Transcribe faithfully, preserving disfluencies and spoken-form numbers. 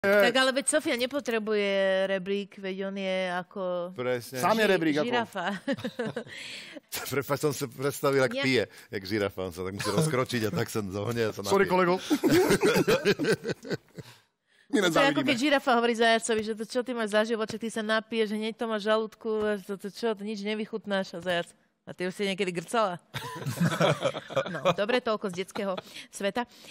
Tak ale veď Sofia nepotrebuje rebrík, veď on je ako... Presne. Sám je rebrík ako... Žirafa. Prepač, som si predstavil, jak Nie. pije, jak žirafa. On sa tak musí rozkročiť a tak sa zohne a sa napije. Sorry, kolego. My To je ako keď nezávidíme. žirafa hovorí zajacovi, že to čo ty máš za život, že ty sa napiješ, že hneď to máš v žalúdku, a to, to čo, to nič nevychutnáš a zajac. A ty už si niekedy grcala? No, dobre, toľko z detského sveta.